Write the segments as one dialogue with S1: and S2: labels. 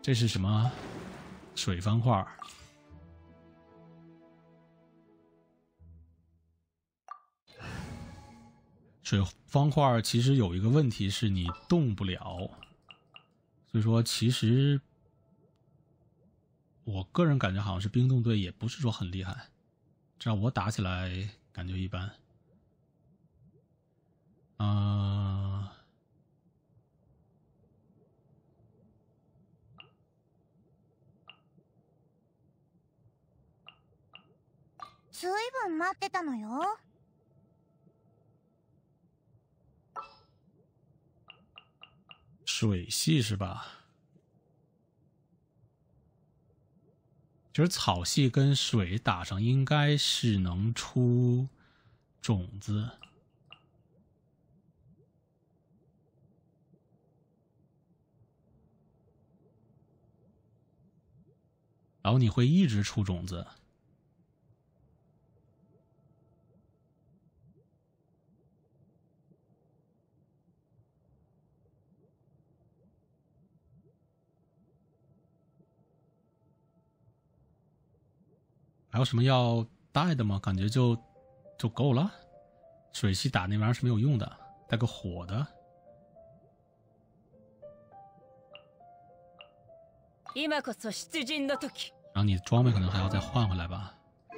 S1: 这是什么？水方块。水方块其实有一个问题是你动不了，所以说其实我个人感觉好像是冰冻队也不是说很厉害，这样我打起来感觉一般。
S2: 随分待ってたのよ。
S1: 水系是吧？就是草系跟水打上，应该是能出种子。然后你会一直出种子。还有什么要带的吗？感觉就够了。水系打那玩意儿是没有用的，带个火的。然后你装备可能还要再换回来吧，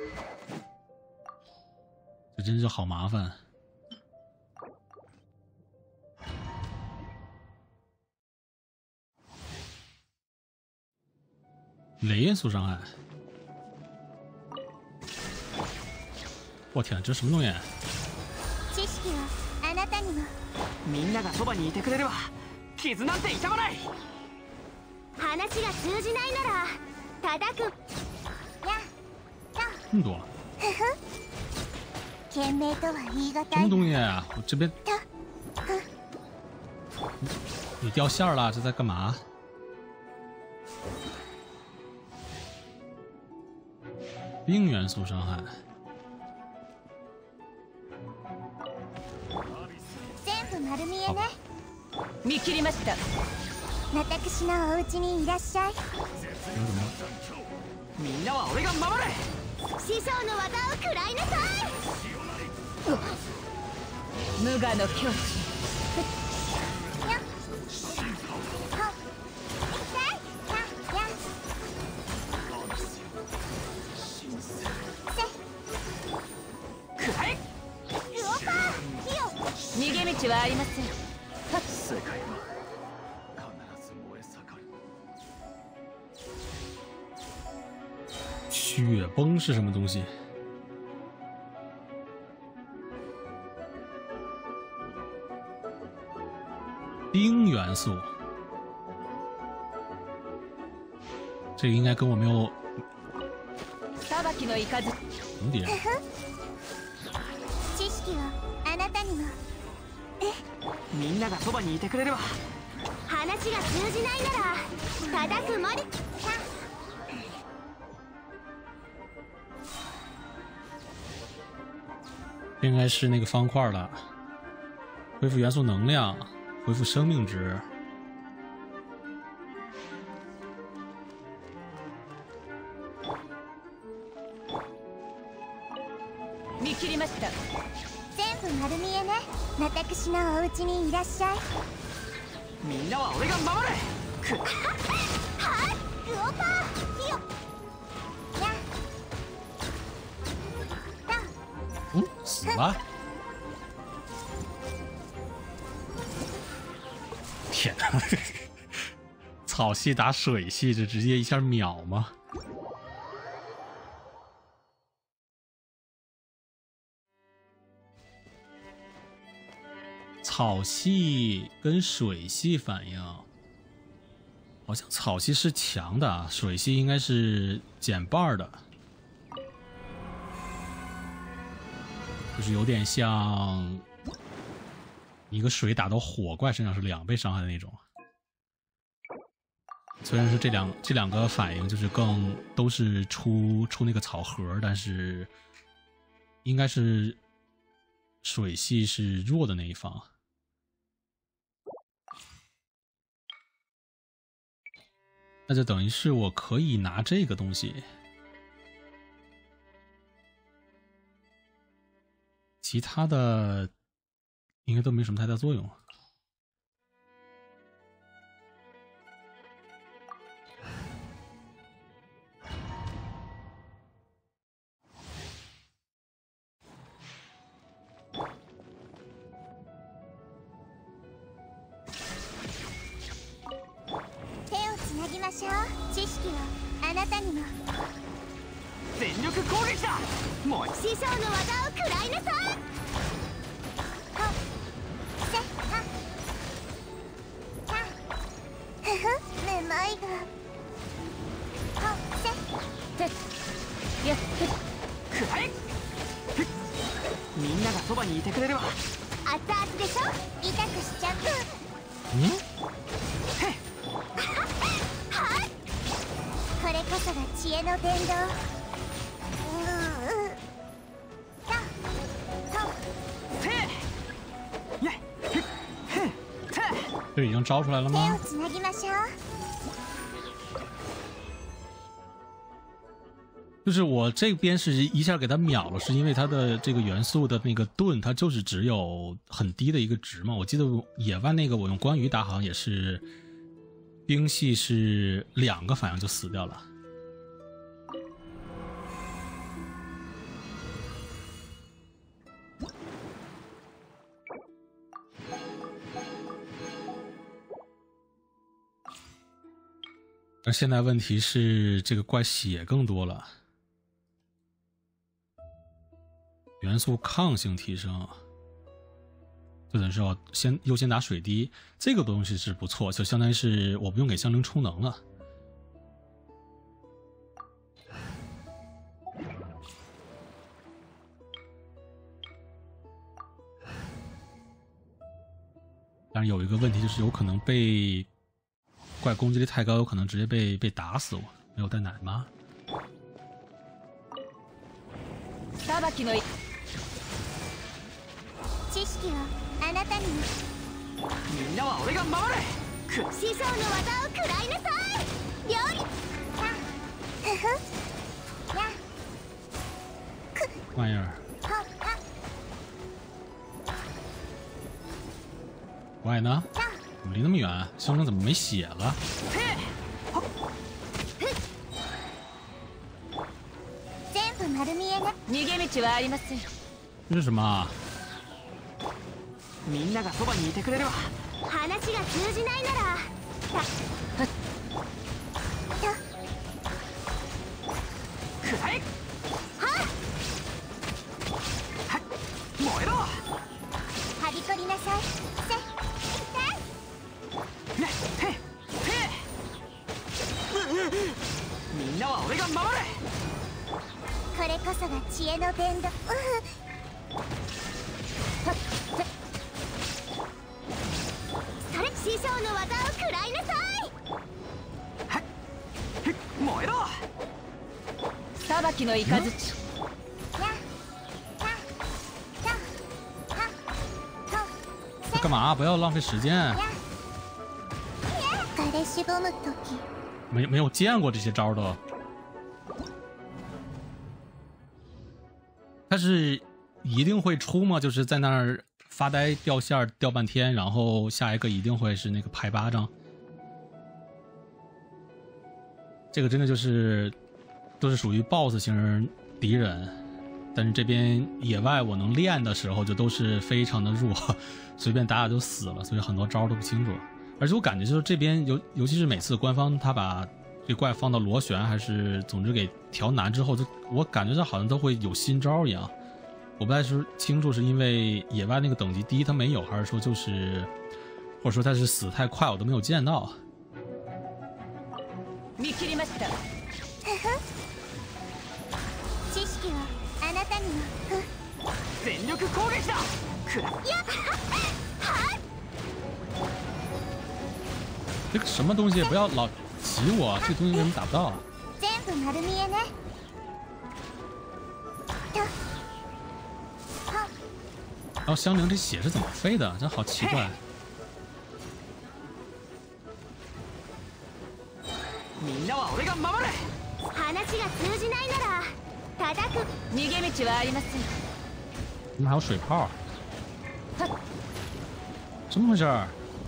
S1: 这真是好麻烦。雷元素伤害，我天，这什么东西？
S2: 知識はあなたにも。
S3: みんながそばにいてくれれば傷なんて痛まない。
S2: 話が通じないなら叩く。や
S1: 这么多？
S2: ふふ。懸命とは言い難い。
S1: 什么东西啊？我这边你掉线了，这在干嘛？冰元素伤害。
S2: 全部丸見えね。
S4: 見切りました。
S2: 私のお家にいらっしゃい。
S3: みんなは俺が守れ。
S2: 師匠の技を食らいなさい。
S4: 無我の境地。
S2: やっはっせややせ
S3: くらえ。
S2: ルオパー火を。
S4: 逃げ道はありません。
S5: 世界は必ず燃え盛る。
S1: 雪崩是什么东西？冰元素，这个应该跟我没有
S4: 裁きの雷。
S1: 重叠。
S2: 知識はあなたにも。
S3: みんながそばにいてくれれば。
S2: 話が通じないなら叩くまで。
S1: 应该是那个方块了，恢复元素能量，恢复生命值。
S4: 見切りました。
S2: 全部丸見えね。私のお家にいらっしゃい。
S3: みんなは俺が守れ。く
S2: はいルオパー火を。や
S1: 死了！天哪！草系打水系，这直接一下秒吗？草系跟水系反应，好像草系是强的啊，水系应该是减半的。就是有点像一个水打到火怪身上是2倍伤害的那种。虽然是这两个反应就是更都是出那个草核，但是应该是水系是弱的那一方。 那就等于是我可以拿这个东西，其他的应该都没什么太大作用。
S2: 知識をあなたにも。
S3: 全力攻撃だ。もう
S2: 師匠の技を食らいなさい。ほっせははふふめまいがほっせ
S4: てやっ
S3: くらえ。みんながそばにいてくれれば。
S2: 熱々でしょ。痛くしちゃう。これこそが知恵の伝道。
S1: 这已经招出来了吗？
S2: 手をつなぎましょう。
S1: 就是我这边是一下给它秒了，是因为它的这个元素的那个盾，它就是只有很低的一个值嘛。我记得野外那个我用关羽打好像也是兵系是2个反应就死掉了。而现在问题是这个怪血更多了，元素抗性提升，就等于是要优先打水滴，这个东西是不错，就相当于是我不用给香菱充能了。但是有一个问题就是有可能被怪攻击力太高，有可能直接被打死我。没有带奶吗？
S4: さばきの
S2: 知識をあなたにも。
S3: みんなは俺が守る。
S2: 師匠の技を食らいなさい。料理さふふや
S1: 玩意儿，
S2: ほは
S1: 怪呢？
S2: さ
S1: 怎么离那么远？香菱怎么没血了？
S2: 全部丸見えね。
S4: 逃げ道はありません。
S1: 这是什么啊？
S3: みんながそばにいてくれれば。
S2: 話が通じないなら
S3: くらえ。
S2: は
S3: 燃えろ。
S2: はびこりなさい。せ
S3: みんなは俺が守る。
S2: これこそが知恵の伝道。それ師匠の技を食らいなさい。
S3: 燃えろ。
S4: さばきの雷。
S2: やややはと
S1: 干嘛？不要浪费时间。
S2: や彼しぼむ時。
S1: 没有见过这些招都。他是一定会出吗？就是在那儿发呆掉线儿掉半天，然后下一个一定会是那个拍巴掌。这个真的就是都是属于 BOSS 型敌人，但是这边野外我能练的时候就都是非常的弱，随便打打就死了，所以很多招都不清楚。而且我感觉就是这边尤其是每次官方他把这怪放到螺旋还是总之给调难之后，就我感觉这好像都会有新招一样。我不太清楚是因为野外那个等级低他没有，还是说就是或者说他是死太快我都没有见到。
S4: 見切りました。
S2: 知識をあなたにも。
S3: 全力攻撃だ。くら
S2: やは
S1: 这个什么东西不要老挤我，这东西为什么打不到？
S2: 全部丸見えね。とは
S1: 然后香菱这血是怎么飞的？真好奇怪。
S3: 俺が守る。
S2: 話が通じないなら叩く。
S4: 逃げ道はありません。
S1: 怎么还有水泡？怎么回事？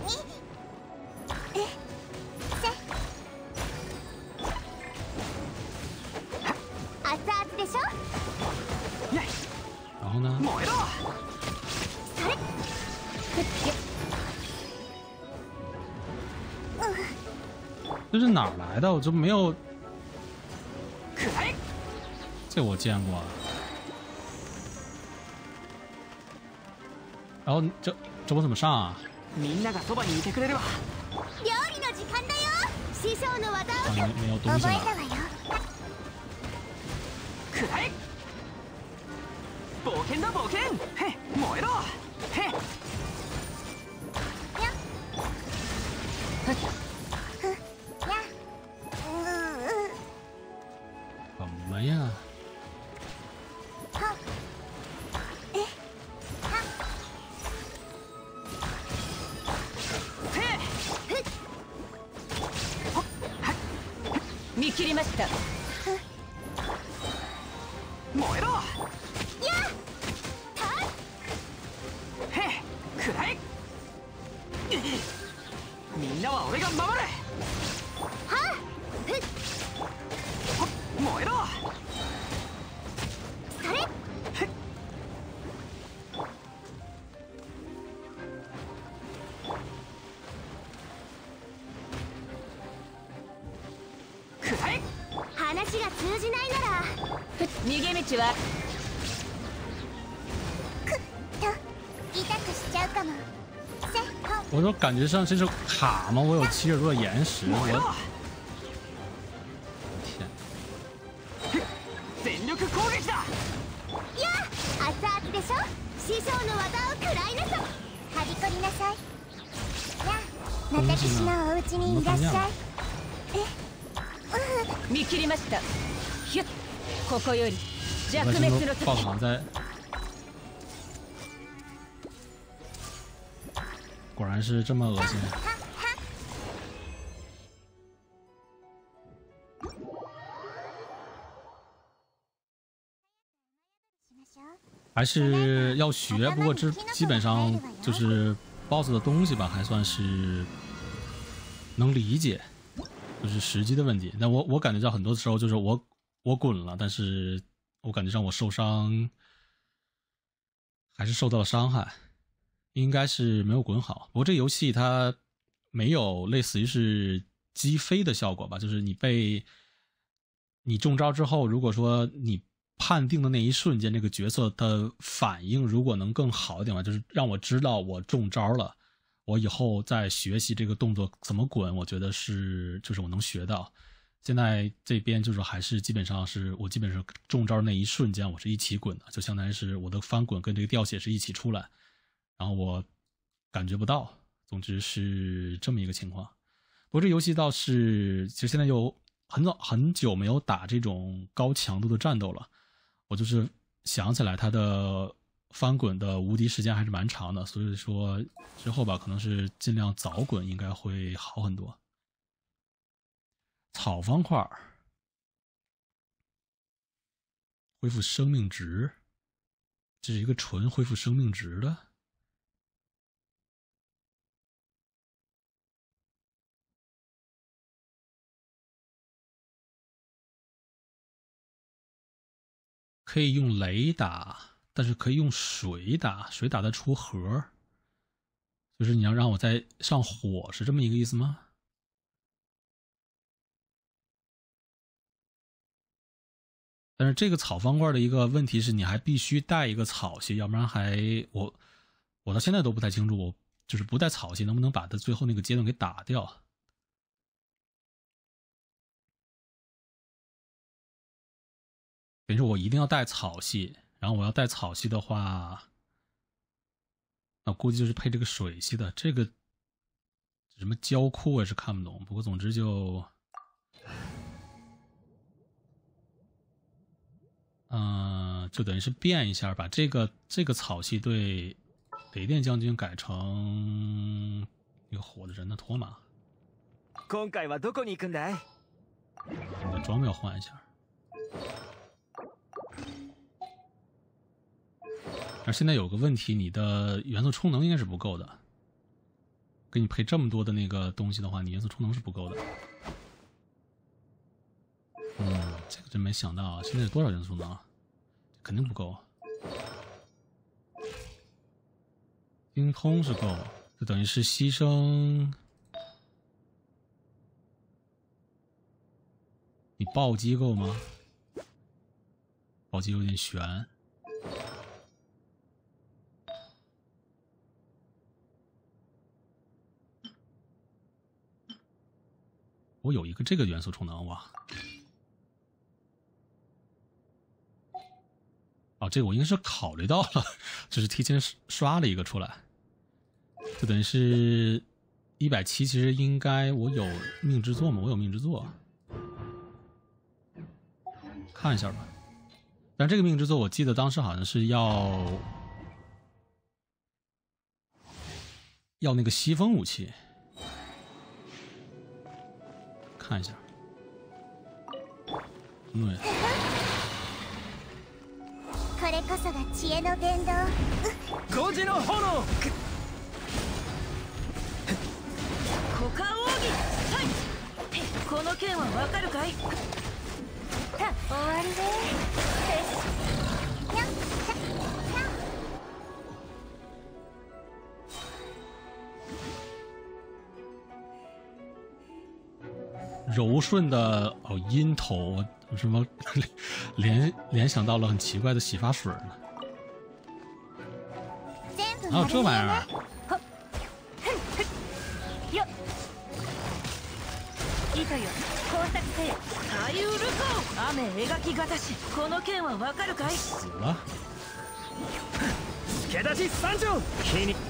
S2: 熱々でしょ。
S1: 然后呢？
S3: 燃えろ。
S2: それ。
S1: 这是哪儿来的？我就没有，
S3: くらえ。
S1: 这我见过。然后这我怎么上啊？
S3: みんながそばにいてくれるわ。
S2: 料理の時間だよ。師匠の技を
S1: 没有东西了。
S2: 覚えたわよ。
S3: くらえ。冒険だ冒険。へ燃えろ。へ
S1: 什么呀？
S4: 見切りました。
S3: 燃えろ。
S2: や
S3: へくらえ。みんなは俺が守る。
S2: は
S3: 燃えろ。
S2: それ。
S3: くらえ。
S2: 話が通じないなら
S4: 逃げ道は
S2: と痛くしちゃうかも。せほ
S1: 我说感觉上这是卡吗？我有70多的岩石，
S3: 燃えろ。
S1: 天！
S3: 全力攻撃だ。
S2: や熱々でしょ。師匠の技を食らいなさい。はびこりなさい。や私のお家にいらっしゃい。
S4: 見切りました。ヒュッ、ここより弱
S1: 我
S4: 滅の
S1: 这爆
S4: 時。
S1: 场在，果然是这么恶心。还是要学，不过这基本上就是 BOSS 的东西吧，还算是能理解，就是时机的问题。但我感觉到很多时候就是我滚了，但是我感觉上我受伤，还是受到了伤害，应该是没有滚好。不过这个游戏它没有类似于是击飞的效果吧，就是你中招之后，如果说你判定的那一瞬间，这个角色的反应如果能更好一点吧，就是让我知道我中招了，我以后再学习这个动作怎么滚，我觉得就是我能学到。现在这边就是还是基本上是我基本上中招那一瞬间我是一起滚的，就相当于是我的翻滚跟这个掉血是一起出来，然后我感觉不到，总之是这么一个情况。不过这游戏倒是其实现在有很久没有打这种高强度的战斗了，我就是想起来它的翻滚的无敌时间还是蛮长的，所以说之后吧可能是尽量早滚应该会好很多。草方块恢复生命值，这是一个纯恢复生命值的。可以用雷打，但是可以用水打，水打得出核，就是你要让我再上火，是这么一个意思吗？但是这个草方块的一个问题是，你还必须带一个草系，要不然我到现在都不太清楚，我就是不带草系能不能把它最后那个阶段给打掉。等于说我一定要带草系，然后我要带草系的话，那估计就是配这个水系的。这个什么胶库我也是看不懂，不过总之就，就等于是变一下，把这个草系对雷电将军改成一个火的人的托马。
S3: 今回はどこに行くんだい？
S1: 装备要换一下。而现在有个问题，你的元素充能应该是不够的。给你配这么多的那个东西的话，你元素充能是不够的。这个真没想到啊！现在有多少元素充能？肯定不够。精通是够，就等于是牺牲。你暴击够吗？暴击有点悬。我有一个这个元素充能哇！哦，这个我应该是考虑到了，只是提前刷了一个出来，就等于是170。其实应该我有命之作吗？我有命之作，看一下吧。但这个命之作我记得当时好像是要那个西风武器，看一下。对。
S2: これこそが知恵の伝道。
S3: 5時の炎。
S4: 股間奥義。はい。この剣はわかるかい？
S2: 終わりで。よっ。
S1: 柔顺的阴头，什么联想到了很奇怪的洗发水呢？哪有这玩意儿？
S4: いたよ。工作せよ。左右ルコ。雨描きがたし。この剣はわかるかい？
S1: 死了。
S3: 助立ち三条。火に。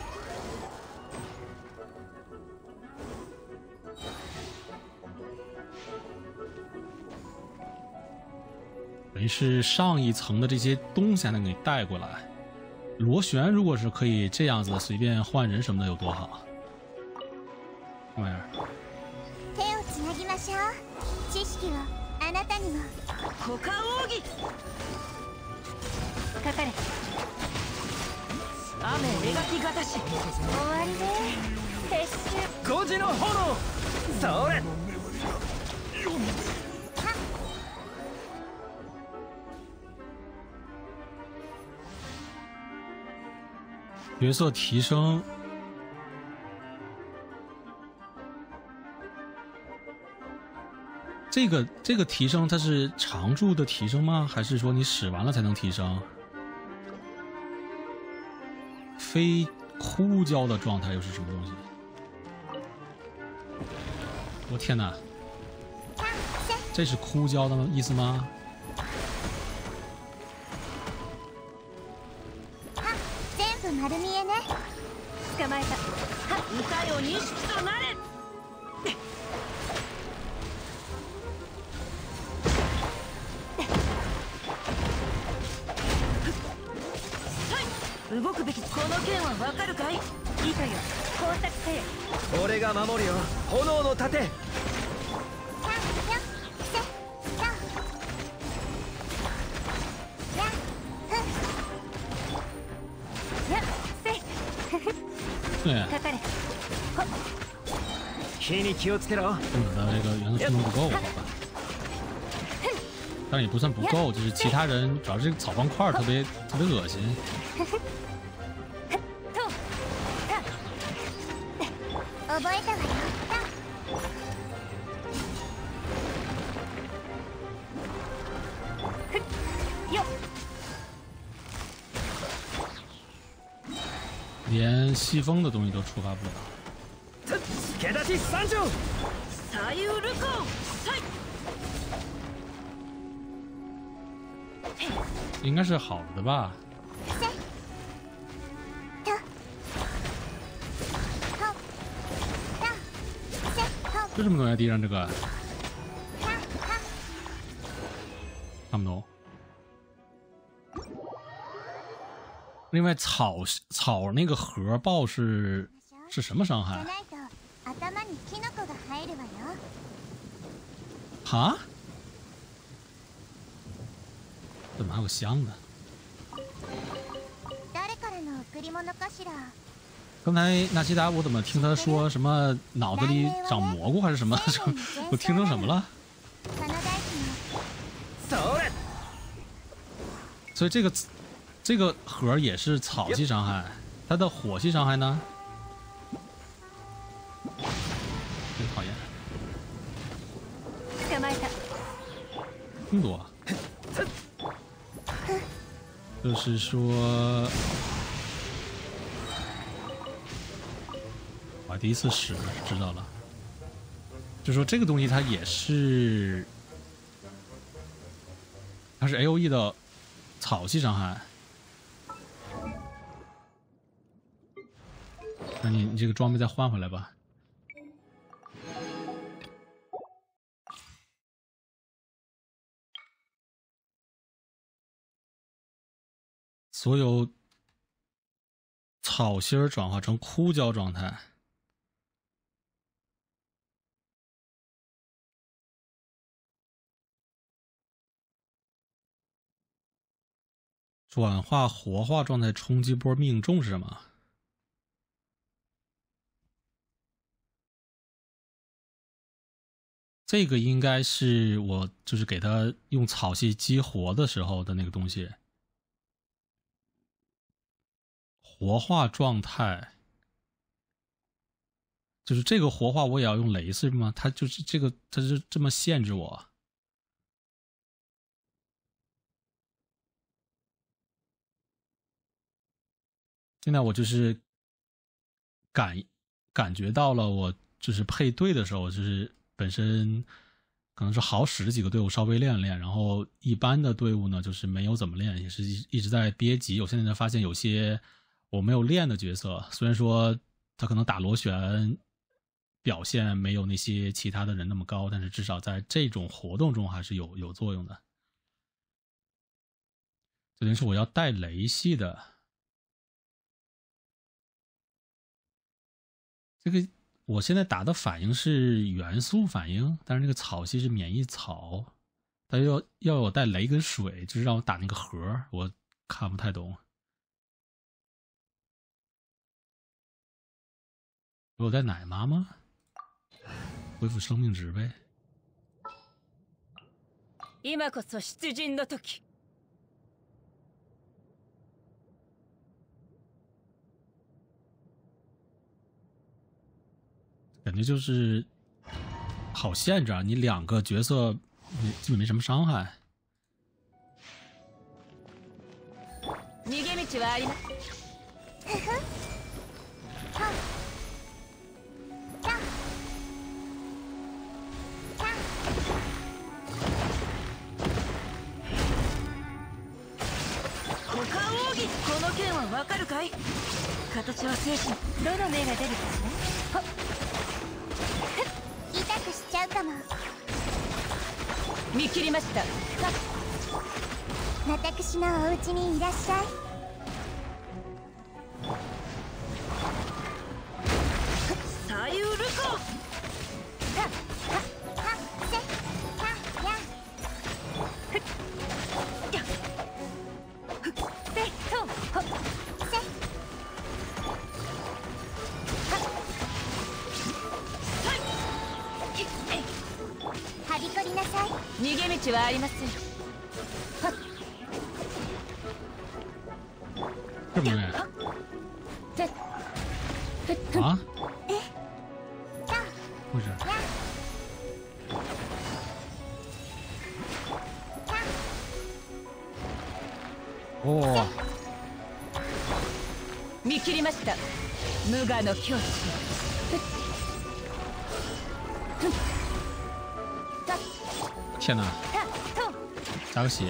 S1: 等于是上一层的这些东西还能给你带过来。螺旋如果是可以这样子随便换人什么的有多好？什么玩意儿？
S2: 手をつなぎましょう。知識をあなたにも。
S4: 股間奥義。かかれ。雨描きがたし。
S2: 終わりで。撤収。
S3: 5時の炎。それ。
S1: 角色提升，这个提升它是常驻的提升吗？还是说你使完了才能提升？非枯焦的状态又是什么东西？我天哪！这是枯焦的意思吗？
S2: 丸見えね。
S4: 捕まえた。歌よ錦となれ。動くべき。この剣はわかるかい？いいかよ。工作せよ。
S3: 俺が守るよ。炎の盾。
S1: 对，
S3: 火に気をつけろ。
S1: 我的这个元素充能不够，好吧？但是也不算不够，就是其他人主要是这个草方块特别恶心。
S2: 覚えたわよ。
S1: 连西风的东西都触发不了。
S3: 助立ち三条。
S4: 左右ルコ。
S1: 应该是好的吧？这什么东西？地上这个看不懂。另外草那个核爆是什么伤害？哈？ 怎么还有箱子？
S2: 誰からの贈り物かしら。
S1: 刚才纳西达，我怎么听他说什么脑子里长蘑菇还是什么？我听成什么了？
S2: その大地の
S3: それ
S1: 所以这个盒也是草系伤害，它的火系伤害呢？真讨厌，
S4: 捕まえた。
S1: 这么多，就是说，我还第一次使，知道了。就说这个东西它也是，它是 AOE 的草系伤害。那你这个装备再换回来吧。所有草芯儿转化成枯胶状态。转化活化状态冲击波命中是什么？这个应该是我就是给它用草系激活的时候的那个东西。活化状态就是这个活化我也要用雷是吗？它就是这个，它是这么限制我。现在我就是感觉到了，我就是配对的时候，就是本身可能是好使的几个队伍稍微练练，然后一般的队伍呢就是没有怎么练，也是一直在憋急。我现在才发现有些我没有练的角色，虽然说他可能打螺旋表现没有那些其他的人那么高，但是至少在这种活动中还是有作用的。这等于是我要带雷系的。这个我现在打的反应是元素反应，但是那个草系是免疫草，它要有带雷跟水，就是让我打那个盒，我看不太懂。有带奶妈吗？恢复生命值呗。
S4: 今こそ出陣の時。
S1: 感觉就是好限制啊！你两个角色基本没什么伤害。
S4: 逃げ道はあります。股間奥義、この剣はわかるかい？形は精神、どの目が出るかしら？
S2: 痛くしちゃうかも。
S4: 見切りました。
S2: 私のお家にいらっしゃい。
S4: 左右ルコ。逃げ道はありません。
S1: 这么远啊？不是。哦。
S4: 見切りました。無我の境地。
S1: 天哪！加个血。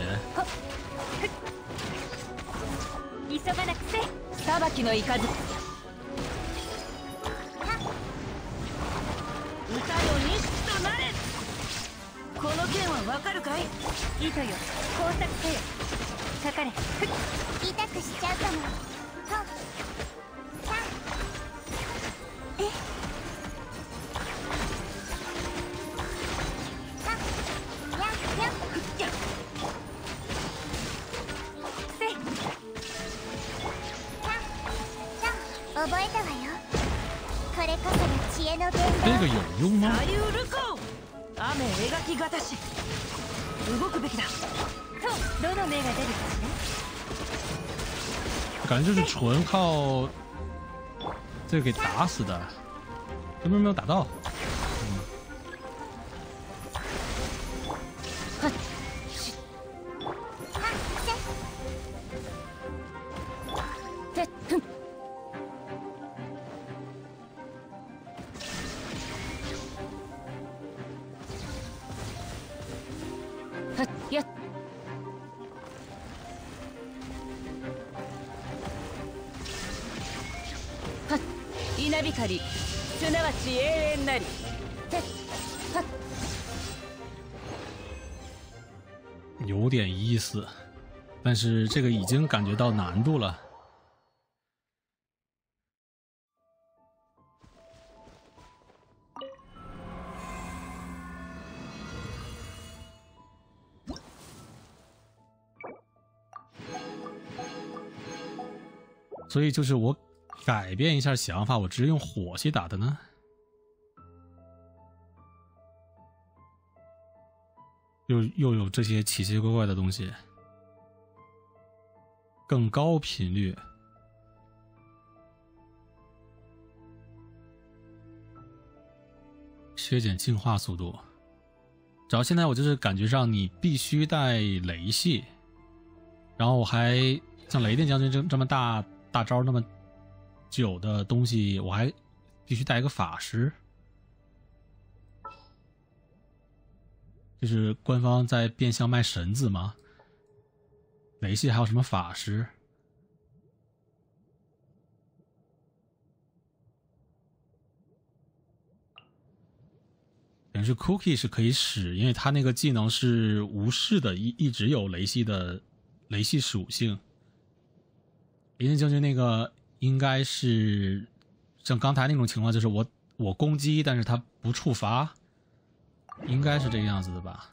S2: 急がなくせ。
S4: 裁きの雷。歌よ西となれ。この剣はわかるかい？糸よ、工作せよ。かかれ。
S2: 痛くしちゃうかも。
S1: 这个有用吗？
S4: 左右ルコ雨描きがたし動くべきだ。とどの目が出るかしら。
S1: 感觉就是纯靠这个给打死的，根本没有打到。
S4: やっ稲光すなわち永遠なり。
S1: 有点意思，但是这个已经感觉到难度了。所以就是我改变一下想法，我直接用火系打的呢？又有这些奇奇怪怪的东西，更高频率，削减净化速度。主要现在我就是感觉上你必须带雷系，然后我还像雷电将军这么大招那么久的东西，我还必须带一个法师。就是官方在变相卖神子吗？雷系还有什么法师？等于是 Cookie 是可以使，因为他那个技能是无视的，一直有雷系的雷系属性。雷电将军那个应该是像刚才那种情况，就是我攻击，但是他不触发。应该是这个样子的吧。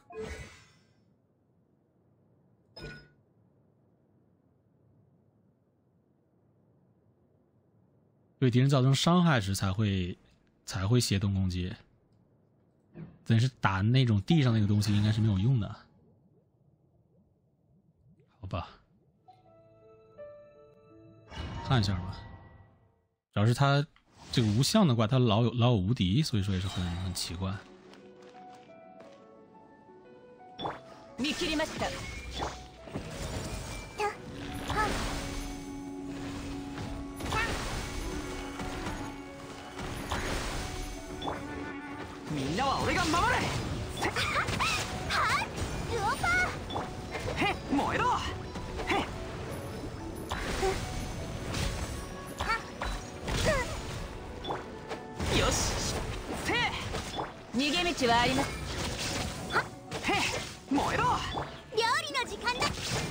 S1: 对敌人造成伤害时才会协同攻击，等于是打那种地上那个东西应该是没有用的。好吧，看一下吧。主要是他这个无相的怪，他老有无敌，所以说也是很奇怪。
S4: 見切りました。
S3: みんなは俺が守れ。
S2: はっルオパー
S3: へっ燃えろ。へっよしせ
S4: 逃げ道はあります。
S3: へっ燃えろ。
S2: 料理の時間だ。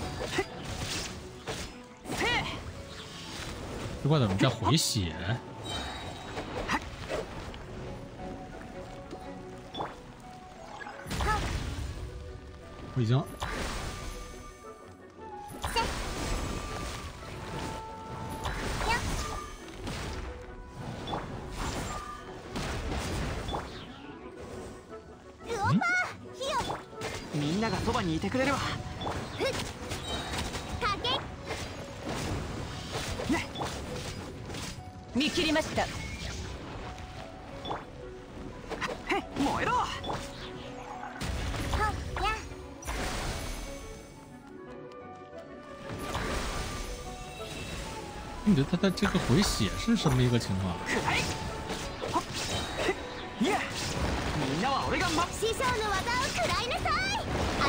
S1: 这怪怎么在回血？我已经
S2: ルオパー火を
S3: みんながそばにいてくれれば。
S2: かけ
S3: ね
S4: 見切りました。
S3: へっ燃えろ。
S2: はや
S1: 你觉得他的这个回血是什么一个情况？
S3: くらい。はっへっいやみんなは俺が
S2: 師匠の技を食らいなさい。あ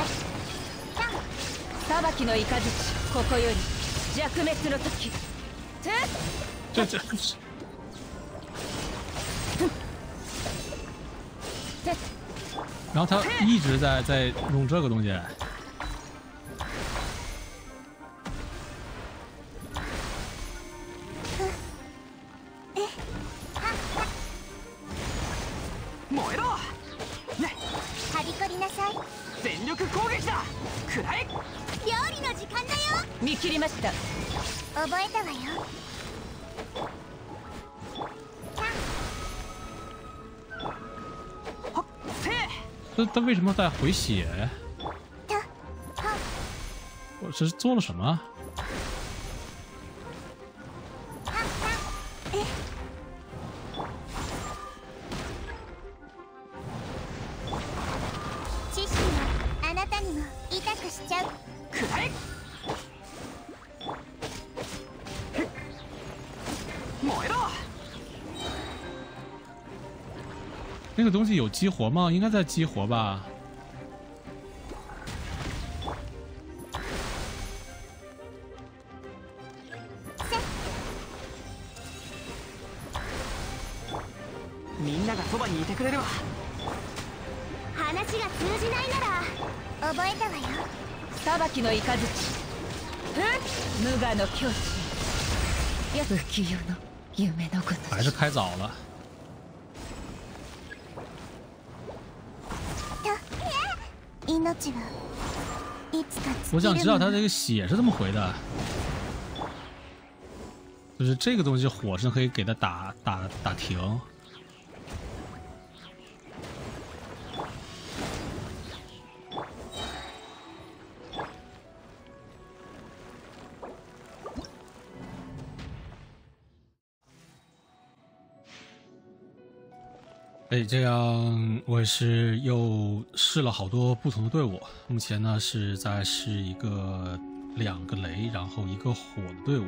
S4: 裁きの雷、ここより弱滅の時。
S1: 这然后他一直在用这个东西。
S3: 燃えろ。ね
S2: はびこりなさい。
S3: 全力攻撃だ。くらえ。
S2: 料理の時間だよ。
S4: 見切りました。
S2: 覚えたわよ。
S1: 他为什么在回血？我这是做了什么？
S2: 知識はあなたにも痛くしちゃう。
S3: くらえ燃えろ。
S1: 那个东西有激活吗？应该在激活吧。
S3: みんながそばにいてくれるわ。
S2: 話が通じないなら覚えたわよ。
S4: 裁きの雷無我の境地浮世の夢のごと
S1: 还是开早了。
S2: 命はいつか尽きる。
S1: 我想知道他这个血是怎么回的，就是这个东西火是可以给他打停。哎，这样我也是又试了好多不同的队伍。目前呢是在试2个雷，然后1个火的队伍。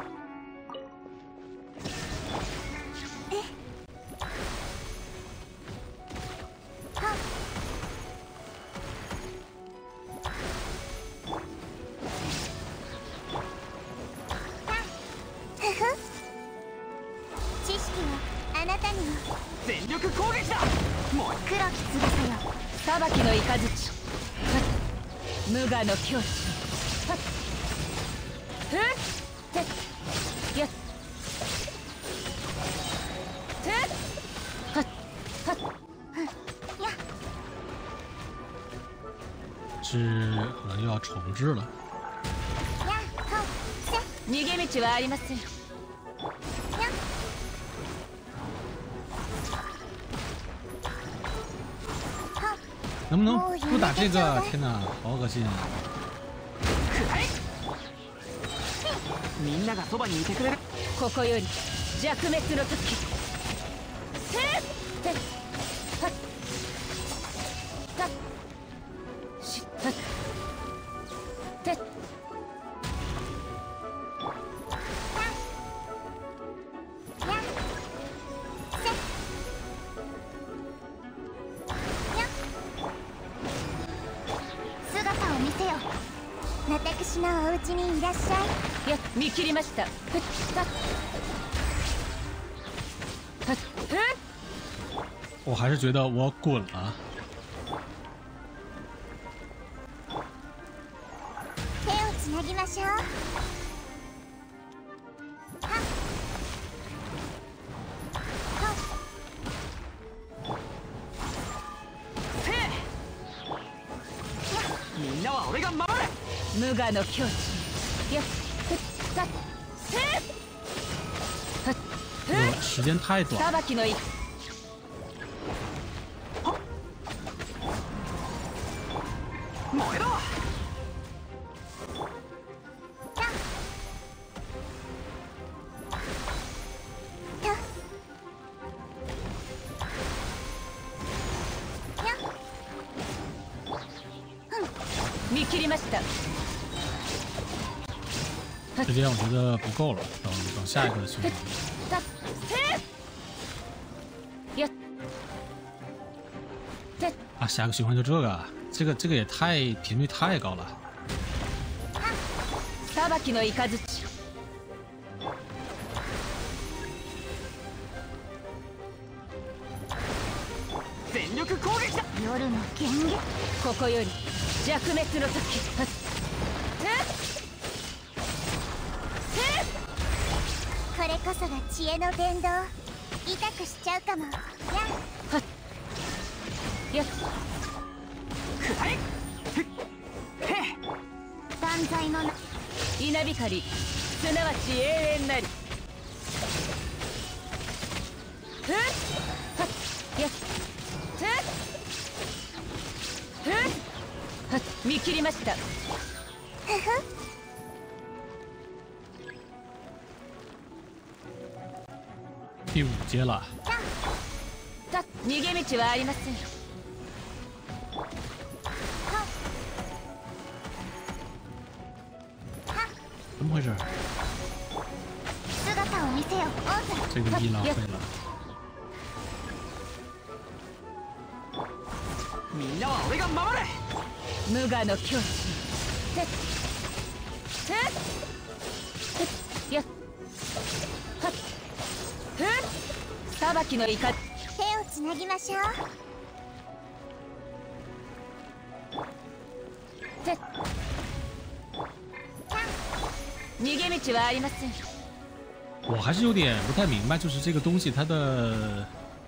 S2: 知識はあなたにも。
S3: 全力攻撃だ。もう
S2: 黒き翼よ。
S4: 裁きの雷無我の境地
S1: 是可能又要重置了。
S4: 逃げ道はありません。
S1: 能不能不打这个？天哪，好恶心啊！
S3: みんながそばにいてくれる。
S4: ここより弱滅の時。
S2: 姿を見せよ。私のお家にいらっしゃい。
S4: 見切りました。
S1: 我还是觉得我滚了。
S2: 手をつなぎましょう。
S3: みんなは俺が守る。
S4: 無我の境地
S1: 这个时间太短了。
S4: 裁きの
S3: 燃えろ。
S4: 見切りました。
S1: 时间我觉得不够了，等下一个循环。啊，下个循环就这个，这个也太频率太高了。
S4: 裁きの雷
S3: 全力攻撃だ。
S2: 夜の権限。
S4: ここより弱滅の時。
S2: これこそが知恵の伝道。痛くしちゃうかも。
S3: くらえ。へっ。
S2: 断罪のな。
S4: 稲光すなわち永遠なり。 見切りました。
S1: 第5阶了。
S4: 逃げ道はありません。
S1: 怎么回事？
S2: 姿を見せよ、オーズ。
S1: 这个一浪费了。
S3: みんなは俺が守る。
S4: 無我の境地。やっはっ裁きのイカ。
S2: 手をつなぎましょう。
S4: 逃げ道はありません。
S1: 我还是有点不太明白，就是这个东西它的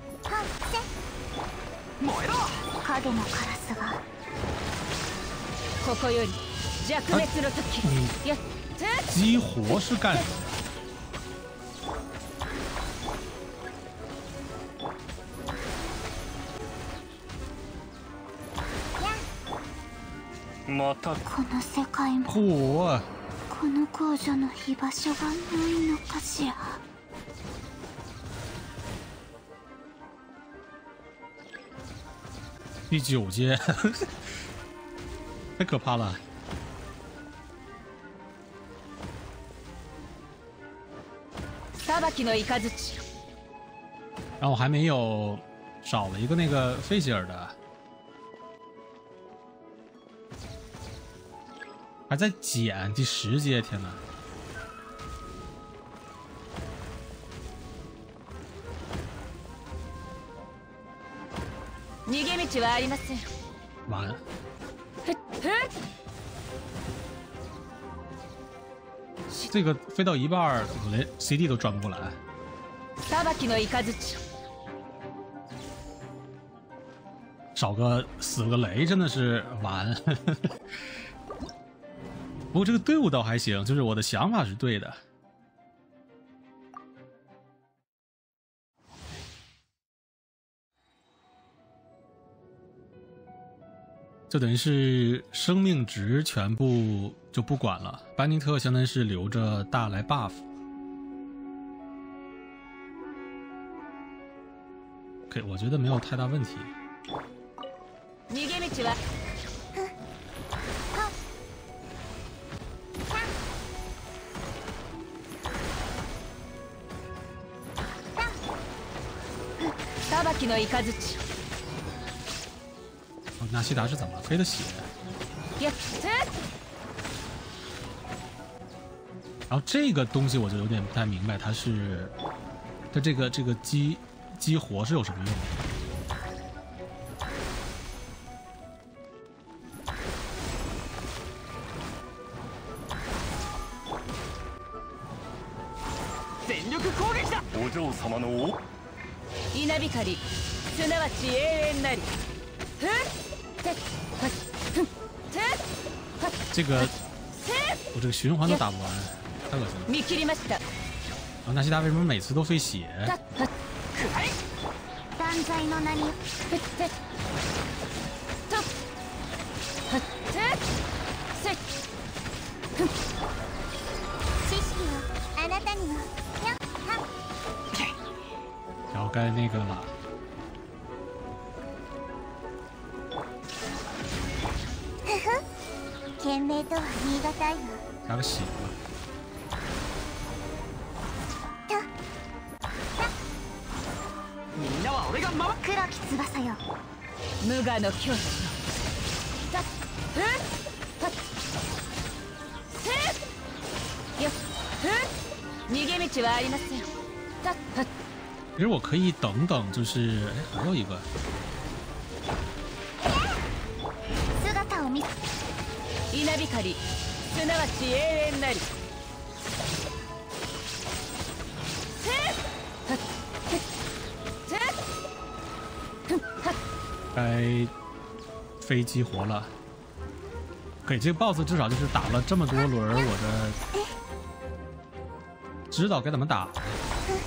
S3: 燃えろ。
S2: 影のカラスが
S4: ここより弱滅の時。やっ
S1: 激活是干什么？
S5: また
S2: この世界も
S1: 嚯！
S2: この工場の居場所がないのかしら。
S1: 第9阶，太可怕了。
S4: 裁きのイカズチ。
S1: 然后我还没有少了一个那个费希尔的，还在减第10阶，天哪！
S4: 逃げ道はありません。
S1: 完，这个飞到一半儿，我连 CD 都转不过来。
S4: 裁きのイカズチ。
S1: 少个死个雷真的是完。不过这个队伍倒还行，就是我的想法是对的。就等于是生命值全部就不管了，班尼特相当于是留着大来 buff。OK， 我觉得没有太大问题。
S4: 逃げ道は。裁きのイカズチ。
S1: 纳西达是怎么飞的血？然后这个东西我就有点不太明白，它这个激活是有什么用？
S3: 全力攻撃だ。
S5: お嬢様のお
S4: 稲光、すなわち永遠なり。
S1: 这个我这个循环都打不完，太恶心了。
S4: 見切りました。
S1: 然后纳西达为什么每次都费血？
S2: 断罪の名に知識をあなたにも。
S1: 然后该那个了。
S2: 懸命とは言い難いわ。
S1: 加个血吧。
S3: みんなは俺が守る。
S2: 黒き翼よ。
S4: 無我の境地。逃げ道はありません。
S1: 其实我可以等等，就是还有一个。
S2: 姿を見せ。
S4: 稲光、すなわち永遠なり。
S1: 该飞激活了。给这个 BOSS 至少就是打了这么多轮，我这知道该怎么打。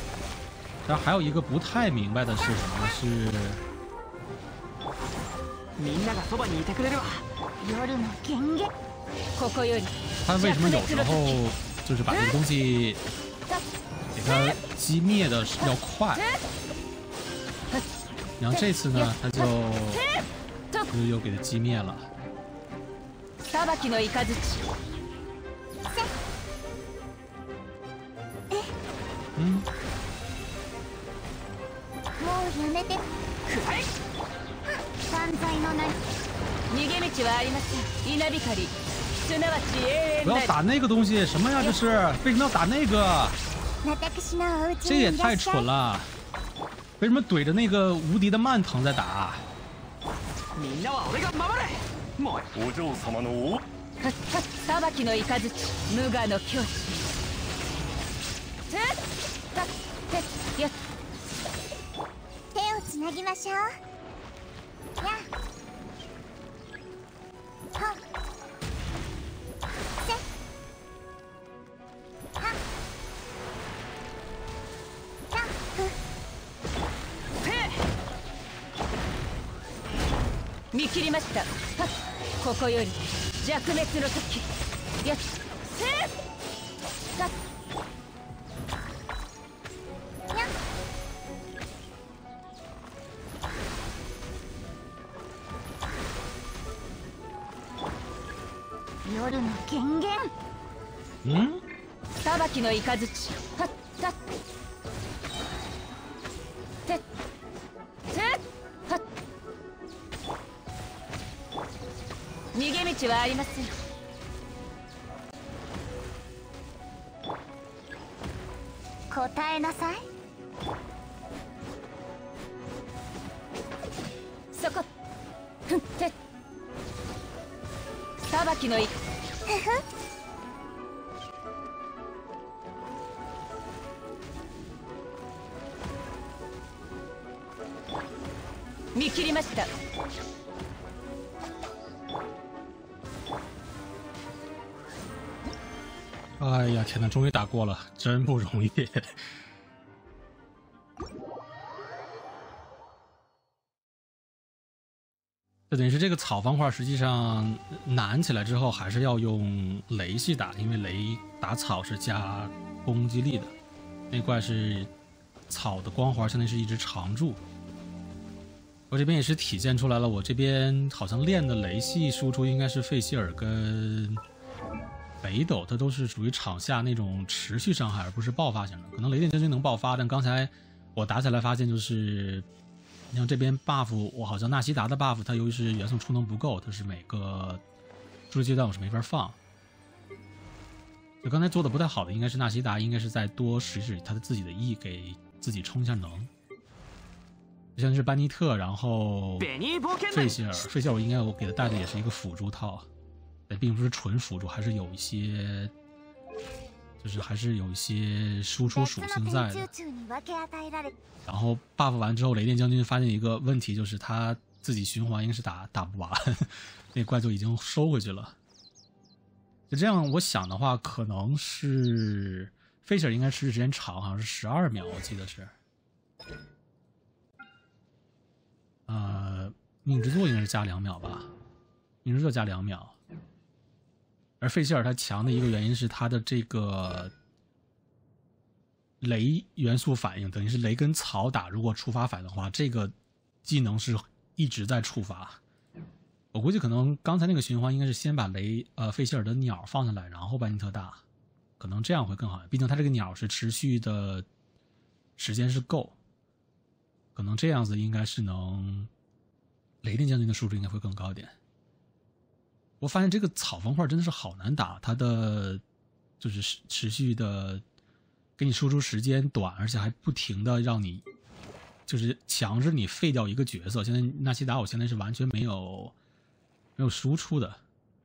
S1: 然后还有一个不太明白的是什么？是
S3: みんながそばにいてくれるわ。
S2: 夜の権限。
S4: ここより
S1: 他为什么有时候就是把这个东西给它击灭的要快？然后这次呢，他就又给它击灭了。
S4: 裁きの雷。
S1: 嗯。
S2: もうやめて。散財の名。
S4: 逃げ道はありません。稲光。すなわち永遠なり。
S1: 不要打那个东西，什么呀？这是为什么要打那个？
S2: 私のお家
S1: 这也太
S2: にいらっしゃい。
S1: 蠢了！为什么怼着那个无敌的蔓藤在打？
S3: みんなは俺が守れ。もう
S5: お嬢様のお
S4: 裁きの雷。無我の境地。
S2: 手をつなぎましょう。やあ。はっ。せ。はっ。ジャンプ。
S4: 見切りました。ここより弱滅の時。やっせーが
S2: やっ。夜の権限。
S1: 嗯，
S4: 裁きの雷。はっはっ。ててはっ。逃げ道はありません。
S2: 答えなさい。
S4: そこ。ふんて。裁きのい。見切りました。
S1: 哎呀，天哪，终于打过了，真不容易。这等于是这个草方块，实际上难起来之后，还是要用雷系打，因为雷打草是加攻击力的。那怪是草的光环，相当于是一只长柱。我这边也是体现出来了，我这边好像练的雷系输出应该是费希尔跟北斗，它都是属于场下那种持续伤害，而不是爆发型的。可能雷电将军能爆发，但刚才我打起来发现，就是你像这边 buff， 我好像纳西达的 buff， 它由于是元素充能不够，它是每个注意阶段我是没法放。就刚才做的不太好的应该是纳西达，应该是再多使他的自己的 E 给自己充一下能。就像是班尼特，然后费希尔我应该我给他带的也是一个辅助套。但并不是纯辅助，还是有一些，就是还是有一些输出属性在的。然后 buff 完之后，雷电将军发现一个问题，就是他自己循环应该是打不完，那怪就已经收回去了。就这样，我想的话，可能是费希尔应该持续时间长，好像是12秒，我记得是。命之作应该是加2秒吧，命之作加2秒。而费希尔他强的一个原因是他的这个雷元素反应，等于是雷跟草打，如果触发反应的话，这个技能是一直在触发。我估计可能刚才那个循环应该是先把费希尔的鸟放下来，然后班尼特打，可能这样会更好。毕竟他这个鸟是持续的时间是够，可能这样子应该是能雷电将军的输出应该会更高一点。我发现这个草方块真的是好难打，它的就是持续的给你输出时间短，而且还不停的让你就是强制你废掉一个角色。现在纳西达我现在是完全没有输出的。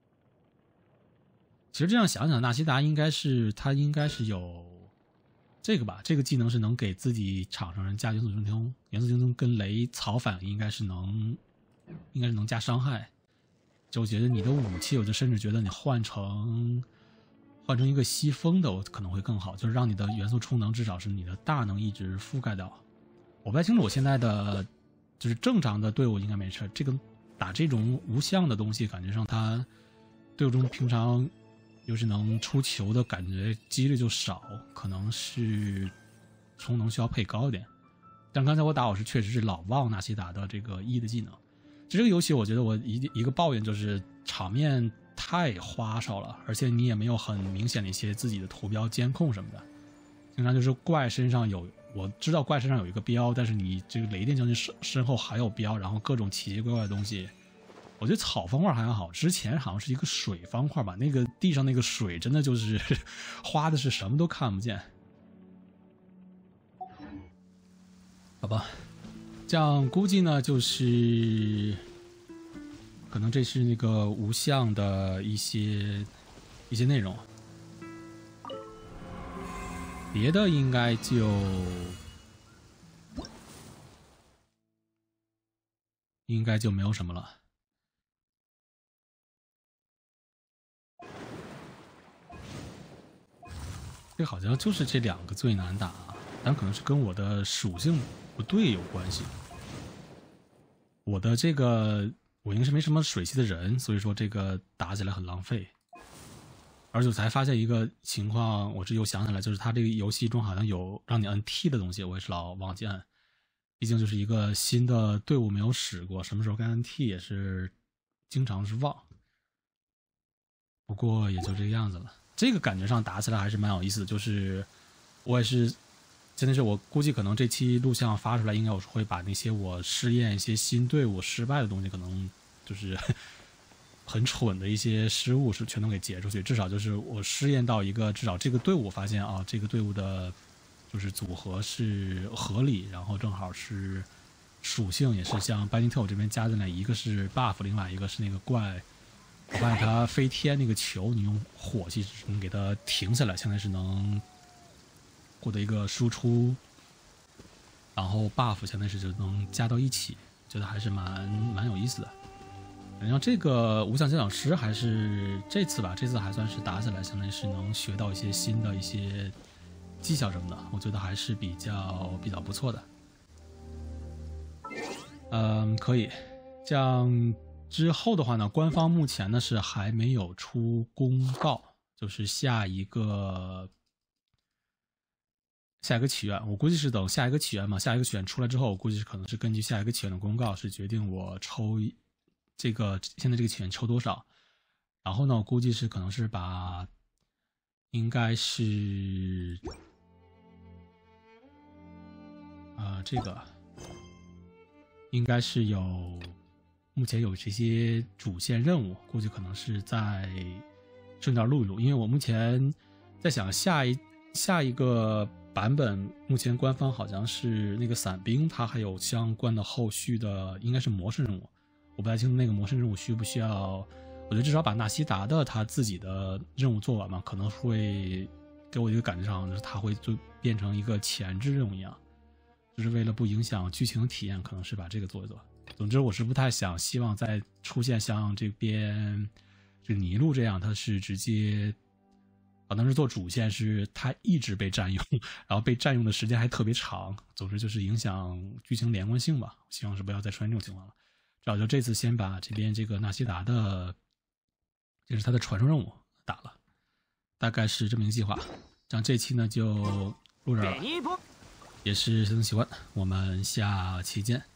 S1: 其实这样想想，纳西达应该是有这个吧，这个技能是能给自己场上人加元素精通，元素精通跟雷草反应应该是能加伤害。就我觉得你的武器，我就甚至觉得你换成一个西风的，我可能会更好，就是让你的元素充能至少是你的大能一直覆盖到。我不太清楚我现在的就是正常的队伍应该没事，这个打这种无相的东西，感觉上它对我这种平常就是能出球的感觉几率就少，可能是充能需要配高一点。但刚才我打我是确实是老忘纳西达的这个 E 的技能。这个游戏我觉得我一个抱怨就是场面太花哨了，而且你也没有很明显的一些自己的图标监控什么的，经常就是怪身上有，我知道怪身上有一个标，但是你这个雷电将军身后还有标，然后各种奇奇怪怪的东西。我觉得草方块还好，之前好像是一个水方块吧，那个地上那个水真的就是花的是什么都看不见。好吧，这样估计呢就是可能这是那个无相的一些内容，别的应该就没有什么了。这好像就是这2个最难打，但可能是跟我的属性不对有关系。我的这个我应该是没什么水系的人，所以说这个打起来很浪费。而且我才发现一个情况，我这又想起来，就是他这个游戏中好像有让你按 T 的东西，我也是老忘记按。毕竟就是一个新的队伍没有使过，什么时候该按 T 也是经常是忘。不过也就这个样子了。这个感觉上打起来还是蛮有意思的，就是我也是真的是我估计可能这期录像发出来，应该我是会把那些我试验一些新队伍失败的东西，可能就是很蠢的一些失误是全都给截出去，至少就是我试验到一个，至少这个队伍发现啊，这个队伍的就是组合是合理，然后正好是属性也是像班尼特这边加进来，一个是 buff， 另外一个是那个怪。我发现它飞天那个球，你用火气能给它停下来，现在是能获得一个输出，然后 buff 现在是就能加到一起，觉得还是蛮有意思的。然后这个无相鉴赏师还是这次吧，这次还算是打起来，相当于是能学到一些新的一些技巧什么的，我觉得还是比较不错的。可以，这样。之后的话呢，官方目前呢是还没有出公告，就是下一个起源，我估计是等下一个起源嘛，下一个起源出来之后，我估计是可能是根据下一个起源的公告是决定我抽这个现在这个起源抽多少，然后呢，我估计是可能是把应该是这个应该是目前有这些主线任务，估计可能是在顺道录一录，因为我目前在想下一个版本，目前官方好像是那个伞兵，它还有相关的后续的，应该是模式任务，我不太清楚那个模式任务需不需要，我觉得至少把纳西达的他自己的任务做完嘛，可能会给我一个感觉上，就是它会就变成一个前置任务一样，就是为了不影响剧情体验，可能是把这个做一做。总之我是不太希望再出现像这边这个尼禄这样，他是直接可能是做主线，是他一直被占用，然后被占用的时间还特别长，总之就是影响剧情连贯性吧，希望是不要再出现这种情况了。至少就这次先把这边这个纳西达的就是他的传说任务打了，大概是这么一个计划。这样这期呢就录这儿了，也是相当喜欢，我们下期见。